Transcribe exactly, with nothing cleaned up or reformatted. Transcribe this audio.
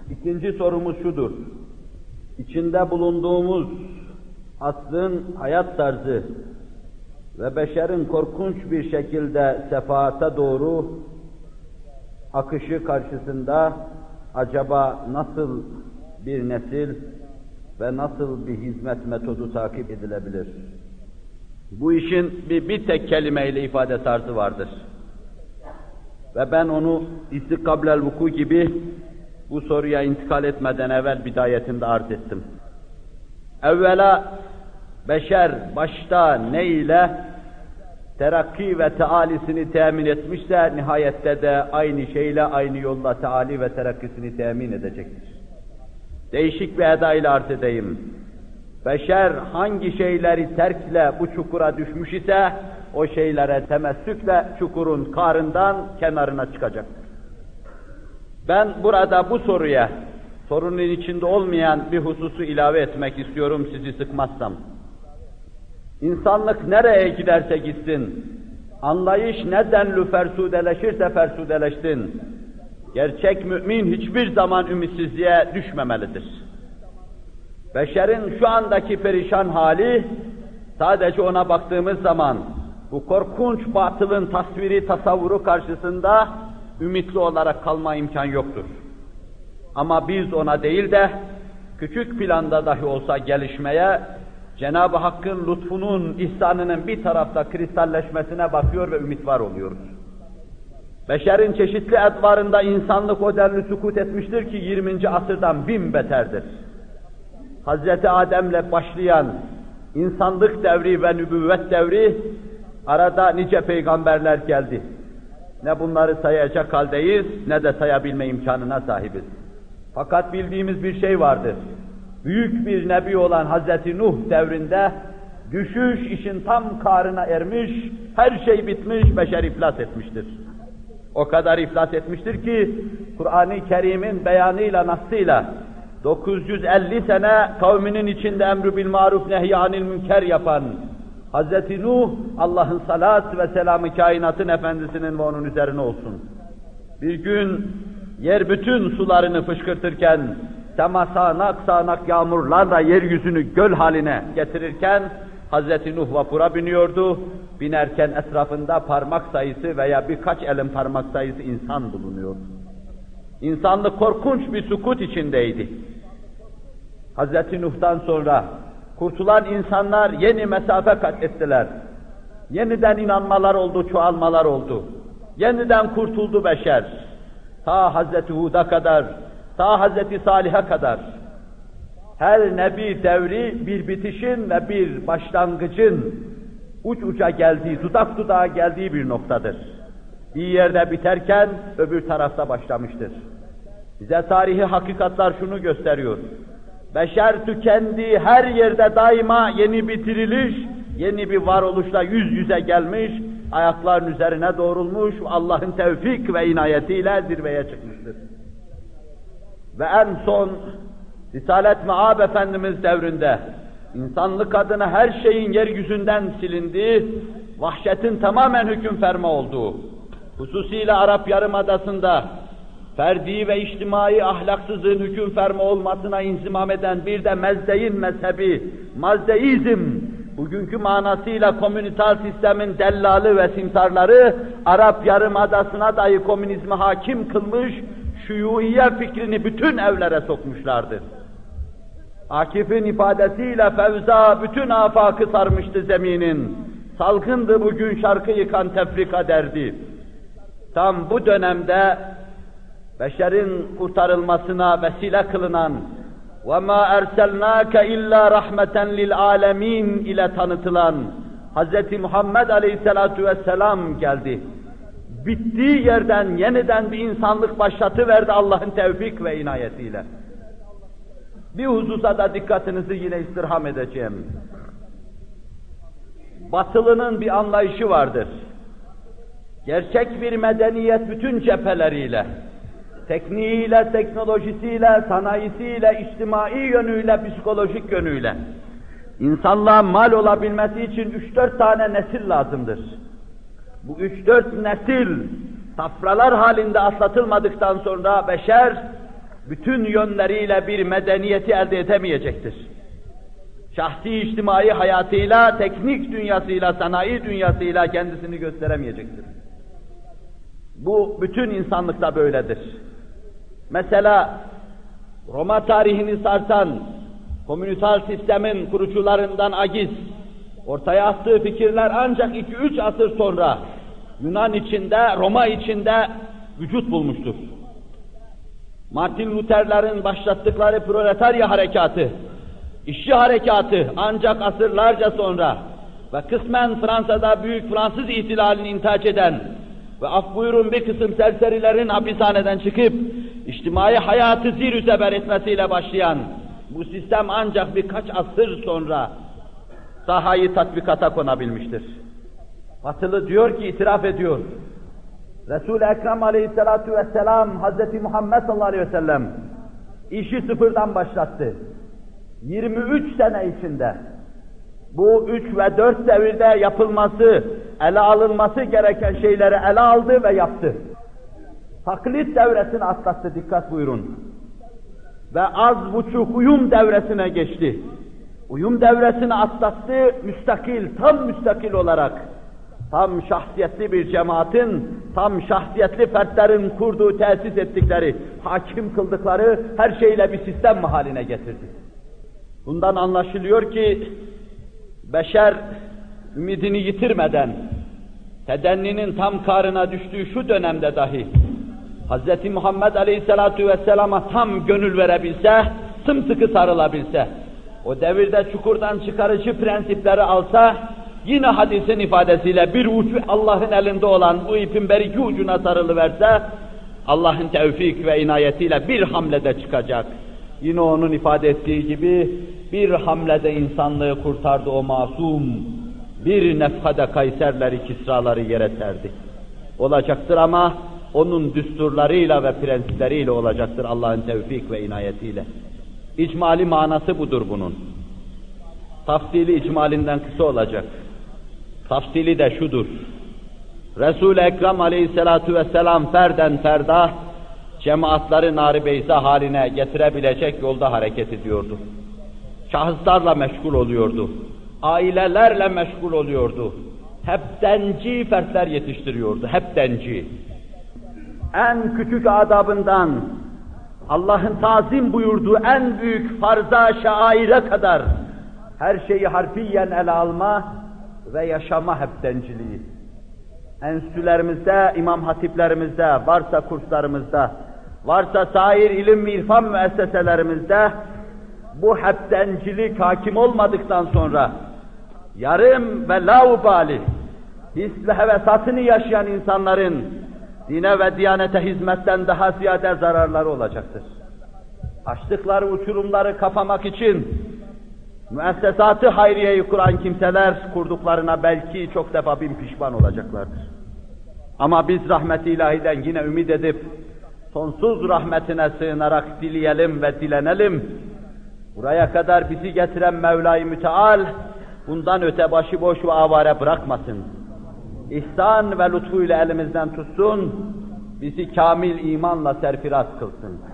İkinci sorumuz şudur. İçinde bulunduğumuz asrın hayat tarzı ve beşerin korkunç bir şekilde sefaata doğru akışı karşısında acaba nasıl bir nesil ve nasıl bir hizmet metodu takip edilebilir? Bu işin bir, bir tek kelimeyle ifade tarzı vardır. Ve ben onu istikablel vuku gibi bu soruya intikal etmeden evvel bidayetimde arz ettim. Evvela beşer başta ne ile terakki ve tealisini temin etmişse nihayette de aynı şeyle aynı yolla teali ve terakkisini temin edecektir. Değişik bir eda ile arz edeyim. Beşer hangi şeyleri terkle bu çukura düşmüş ise o şeylere temessükle çukurun karından kenarına çıkacaktır. Ben burada bu soruya, sorunun içinde olmayan bir hususu ilave etmek istiyorum sizi sıkmazsam. İnsanlık nereye giderse gitsin, anlayış neden lüfersudeleşirse fersudeleşsin, gerçek mümin hiçbir zaman ümitsizliğe düşmemelidir. Beşerin şu andaki perişan hali, sadece ona baktığımız zaman, bu korkunç batılın tasviri, tasavvuru karşısında ümitli olarak kalma imkan yoktur. Ama biz ona değil de, küçük planda dahi olsa gelişmeye, Cenab-ı Hakk'ın lütfunun, ihsanının bir tarafta kristalleşmesine bakıyor ve ümit var oluyoruz. Beşerin çeşitli edvarında insanlık o denli sükût etmiştir ki yirminci asırdan bin beterdir. Hazreti Adem'le başlayan insanlık devri ve nübüvvet devri, arada nice peygamberler geldi. Ne bunları sayacak haldeyiz, ne de sayabilme imkanına sahibiz. Fakat bildiğimiz bir şey vardır. Büyük bir nebi olan Hazreti Nuh devrinde, düşüş işin tam karına ermiş, her şey bitmiş, beşer iflas etmiştir. O kadar iflas etmiştir ki, Kur'an-ı Kerim'in beyanıyla, nassıyla, dokuz yüz elli sene kavminin içinde emr-ü bil maruf nehy-i münker yapan Hazreti Nuh, Allah'ın salat ve selamı kainatın efendisinin ve onun üzerine olsun. Bir gün yer bütün sularını fışkırtırken, sema sağanak sağanak yağmurlarla yeryüzünü göl haline getirirken, Hazreti Nuh vapura biniyordu, binerken etrafında parmak sayısı veya birkaç elin parmak sayısı insan bulunuyordu. İnsanlık korkunç bir sükût içindeydi. Hazreti Nuh'tan sonra kurtulan insanlar yeni mesafe kat ettiler. Yeniden inanmalar oldu, çoğalmalar oldu. Yeniden kurtuldu beşer. Ta Hazreti Hud'a kadar, ta Hazreti Salih'e kadar. Her nebi devri bir bitişin ve bir başlangıcın uç uca geldiği, dudak dudağa geldiği bir noktadır. Bir yerde biterken öbür tarafta başlamıştır. Bize tarihi hakikatlar şunu gösteriyor. Beşer tükendiği her yerde daima yeni bir diriliş, yeni bir varoluşla yüz yüze gelmiş, ayakların üzerine doğrulmuş, Allah'ın tevfik ve inayetiyle zirveye çıkmıştır. Ve en son Risalet Me'ab Efendimiz devrinde insanlık adına her şeyin yeryüzünden silindiği, vahşetin tamamen hüküm ferma olduğu, hususiyle Arap Yarımadası'nda ferdi ve içtimai ahlaksızlığın hüküm ferma olmasına inzimam eden bir de Mezde'in mezhebi, Mazdeizm, bugünkü manasıyla komünital sistemin dellalı ve simtarları, Arap Yarımadası'na dahi komünizmi hakim kılmış, şuyuiye fikrini bütün evlere sokmuşlardır. Akif'in ifadesiyle fevza bütün afakı sarmıştı zeminin, salgındı bugün şarkı yıkan tefrika derdi. Tam bu dönemde beşerin kurtarılmasına vesile kılınan وَمَا اَرْسَلْنَاكَ اِلَّا رَحْمَةً لِلْعَالَمِينَ ile tanıtılan Hz. Muhammed Aleyhisselatu Vesselam geldi. Bittiği yerden yeniden bir insanlık başlatıverdi Allah'ın tevfik ve inayetiyle. Bir hususa da dikkatinizi yine istirham edeceğim. Batılının bir anlayışı vardır. Gerçek bir medeniyet bütün cepheleriyle, tekniğiyle, teknolojisiyle, sanayisiyle, içtimai yönüyle, psikolojik yönüyle, insanlığa mal olabilmesi için üç dört tane nesil lazımdır. Bu üç dört nesil, safralar halinde atlatılmadıktan sonra beşer, bütün yönleriyle bir medeniyeti elde edemeyecektir. Şahsi içtimai hayatıyla, teknik dünyasıyla, sanayi dünyasıyla kendisini gösteremeyecektir. Bu bütün insanlıkta böyledir. Mesela Roma tarihini sarsan, komünisal sistemin kurucularından Agiz, ortaya attığı fikirler ancak iki üç asır sonra Yunan içinde, Roma içinde vücut bulmuştur. Martin Luther'lerin başlattıkları proletarya harekatı, işçi harekatı ancak asırlarca sonra ve kısmen Fransa'da büyük Fransız ihtilalini intihac eden ve af buyurun bir kısım serserilerin hapishaneden çıkıp içtimai hayatı zir zeber etmesiyle başlayan bu sistem ancak birkaç asır sonra sahayı tatbikata konabilmiştir. Batılı diyor ki, itiraf ediyor. Resul-i Ekrem aleyhissalatu vesselam, Hazreti Muhammed sallallahu aleyhi ve sellem işi sıfırdan başlattı. yirmi üç sene içinde bu üç ve dört devirde yapılması, ele alınması gereken şeyleri ele aldı ve yaptı. Taklit devresini atlattı, dikkat buyurun. Ve az buçuk uyum devresine geçti. Uyum devresini atlattı, müstakil, tam müstakil olarak, tam şahsiyetli bir cemaatin, tam şahsiyetli fertlerin kurduğu, tesis ettikleri, hakim kıldıkları her şeyle bir sistem haline getirdi. Bundan anlaşılıyor ki, beşer ümidini yitirmeden, tedenninin tam karına düştüğü şu dönemde dahi, Hz. Muhammed Aleyhisselatu Vesselam'a tam gönül verebilse, sımsıkı sarılabilse, o devirde çukurdan çıkarıcı prensipleri alsa, yine hadisin ifadesiyle bir ucu Allah'ın elinde olan bu ipin bir iki ucuna sarılıverse, Allah'ın tevfik ve inayetiyle bir hamlede çıkacak. Yine onun ifade ettiği gibi, bir hamlede insanlığı kurtardı o masum, bir nefhade Kayserleri, Kisraları yere serdi. Olacaktır ama onun düsturlarıyla ve prensipleriyle olacaktır Allah'ın tevfik ve inayetiyle. İcmali manası budur bunun. Tafsili icmalinden kısa olacak. Tafsili de şudur. Resul-i Ekrem aleyhissalatu vesselam ferden ferda, cemaatleri nar-ı beyza haline getirebilecek yolda hareket ediyordu. Şahıslarla meşgul oluyordu. Ailelerle meşgul oluyordu. Hep denci fertler yetiştiriyordu, hep denci. En küçük adabından, Allah'ın tazim buyurduğu en büyük farza, şaire kadar her şeyi harfiyen ele alma ve yaşama hep denciliği. Enstitülerimizde, imam hatiplerimizde, varsa kurslarımızda, varsa sair ilim ve irfan müesseselerimizde bu hep dencilik hakim olmadıktan sonra yarım ve laubali, his ve hevesatını yaşayan insanların dine ve diyanete hizmetten daha ziyade zararları olacaktır. Açtıkları uçurumları kapamak için müessesatı hayriyeyi kuran kimseler kurduklarına belki çok defa bin pişman olacaklardır. Ama biz rahmet-i ilahiden yine ümit edip sonsuz rahmetine sığınarak dileyelim ve dilenelim. Buraya kadar bizi getiren Mevla-i Müteal bundan öte başıboş ve avare bırakmasın. İhsan ve lütfuyla elimizden tutsun, bizi kamil imanla serfiraz kılsın.